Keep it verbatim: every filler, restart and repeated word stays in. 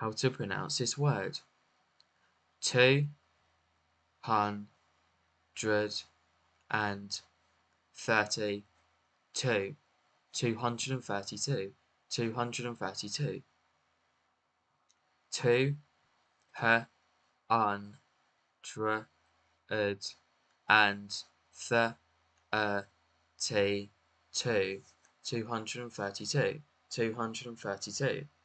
how to pronounce this word. Two hundred and thirty-two. Two hundred and thirty-two. Two hundred and thirty-two. Two hundred and thirty-two. Two hundred and thirty-two. Two hundred and thirty-two.